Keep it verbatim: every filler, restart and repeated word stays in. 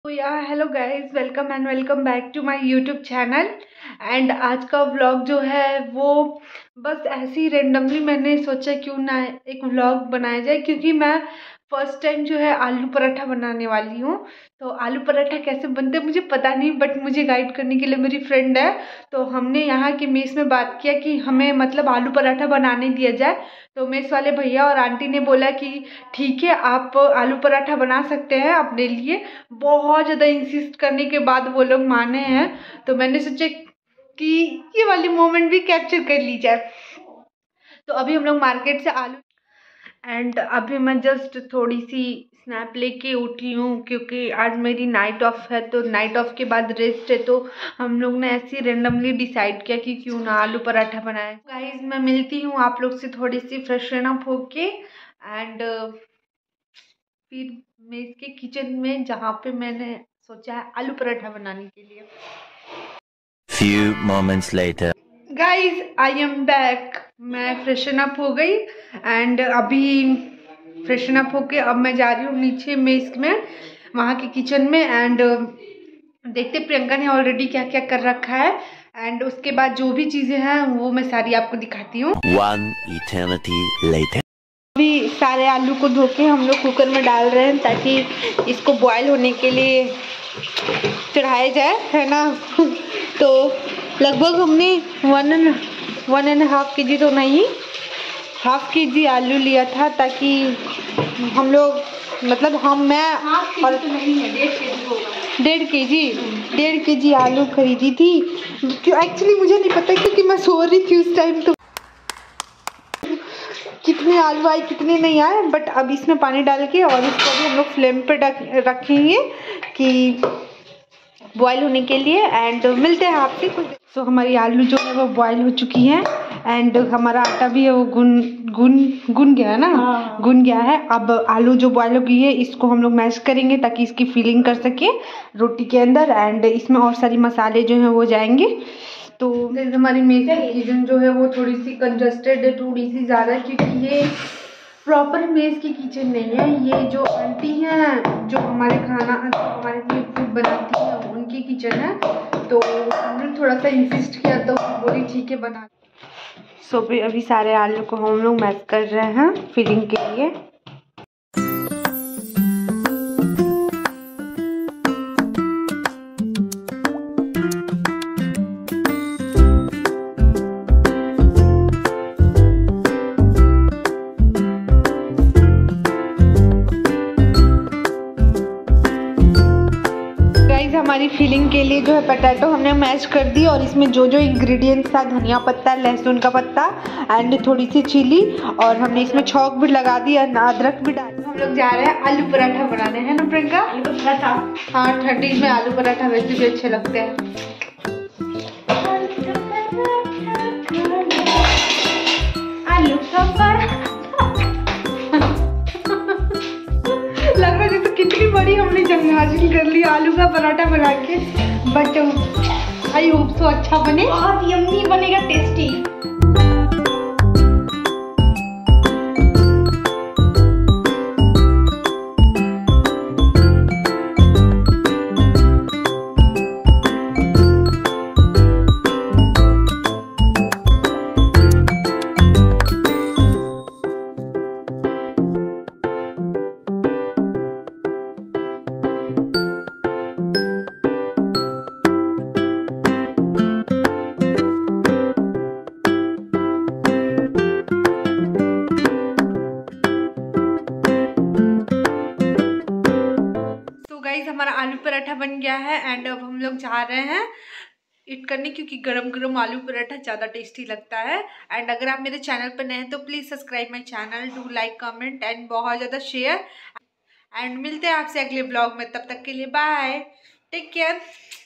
तो यार hello guys, welcome and welcome back to my YouTube channel. And आज का व्लॉग जो है वो बस ऐसे ही रेंडमली मैंने सोचा क्यों ना एक व्लॉग बनाया जाए, क्योंकि मैं फर्स्ट टाइम जो है आलू पराठा बनाने वाली हूँ। तो आलू पराठा कैसे बनते हैं मुझे पता नहीं, बट मुझे गाइड करने के लिए मेरी फ्रेंड है। तो हमने यहाँ के मेस में बात किया कि हमें मतलब आलू पराठा बनाने दिया जाए। तो मेस वाले भैया और आंटी ने बोला कि ठीक है, आप आलू पराठा बना सकते हैं अपने लिए। बहुत ज़्यादा इंसिस्ट करने के बाद वो लोग माने हैं। तो मैंने सोचा कि ये वाली मोमेंट भी कैप्चर कर ली जाए। तो अभी हम लोग मार्केट से आलू, एंड अभी मैं जस्ट थोड़ी सी स्नैप लेके उठी हूँ क्योंकि आज मेरी नाइट ऑफ है। तो नाइट ऑफ के बाद रेस्ट है, तो हम लोग ने ऐसे ही रेंडमली डिसाइड किया कि क्यों ना आलू पराठा बनाए। गाइस मैं मिलती हूँ आप लोग से थोड़ी सी फ्रेशन अप होके, एंड फिर मैं इसके किचन में जहाँ पे मैंने सोचा है आलू पराठा बनाने के लिए। Few moments later. Guys I am back. मैं फ्रेशन अप हो गई एंड अभी फ्रेशन अप होके अब मैं जा रही हूँ नीचे मेस में, वहाँ के किचन में। एंड देखते प्रियंका ने ऑलरेडी क्या क्या कर रखा है, एंड उसके बाद जो भी चीज़ें हैं वो मैं सारी आपको दिखाती हूँ। One eternity later. अभी सारे आलू को धो के हम लोग कुकर में डाल रहे हैं ताकि इसको बॉयल होने के लिए चढ़ाया जाए, है ना। तो लगभग हमने one and one and half K G तो नहीं, हाफ के जी आलू लिया था, ताकि हम लोग मतलब हम मैं और तो नहीं है डेढ़ के जी होगा डेढ़ के जी डेढ़ के जी आलू खरीदी थी। क्यों एक्चुअली मुझे नहीं पता क्योंकि मैं सो रही थी उस टाइम, तो कितने आलू आए कितने नहीं आए। बट अब इसमें पानी डाल के और इसको भी हम लोग फ्लेम पे रखेंगे कि बॉयल होने के लिए। एंड मिलते हैं आपसे कुछ। सो so, हमारी आलू जो है वो बॉयल हो चुकी है, एंड हमारा आटा भी है वो गुन गुन गुन गया है ना। हाँ। गुन गया है। अब आलू जो बॉयल हो गई है इसको हम लोग मैश करेंगे ताकि इसकी फीलिंग कर सके रोटी के अंदर, एंड इसमें और सारी मसाले जो हैं वो जाएंगे। तो हमारी मेस की किचन जो है वो थोड़ी सी कंजस्टेड है, थोड़ी सी ज़्यादा, क्योंकि ये प्रॉपर मेस की किचन नहीं है। ये जो आंटी हैं जो हमारे खाना हमारे लिए फूड बनाती है उनकी किचन है। तो हमने थोड़ा सा इंसिस्ट किया तो बोली ठीक है बना। सो so, अभी सारे आलू को हम लोग मैश कर रहे हैं फिलिंग के लिए। हमारी फिलिंग के लिए जो है पोटैटो हमने मैश कर दी, और इसमें जो जो इंग्रेडिएंट्स था धनिया पत्ता, लहसुन का पत्ता एंड थोड़ी सी चिली, और हमने इसमें छौंक भी लगा दी, अदरक भी डाल। हम लोग जा रहे हैं आलू पराठा बनाने, हैं ना प्रियंका? आलू पराठा, हाँ ठंडी में आलू पराठा वैसे भी अच्छे लगते हैं। आलू लग रहा है कितनी बड़ी हमने जंग हासिल कर ली आलू का पराठा बना के। बट आई होप सो अच्छा बने, बहुत यम्मी बनेगा, टेस्टी। गाइस हमारा आलू पराठा बन गया है, एंड अब हम लोग जा रहे हैं ईट करने, क्योंकि गरम गरम आलू पराठा ज़्यादा टेस्टी लगता है। एंड अगर आप मेरे चैनल पर नए हैं तो please subscribe my channel, do like comment and बहुत ज़्यादा शेयर। एंड मिलते हैं आपसे अगले ब्लॉग में, तब तक के लिए बाय, टेक केयर।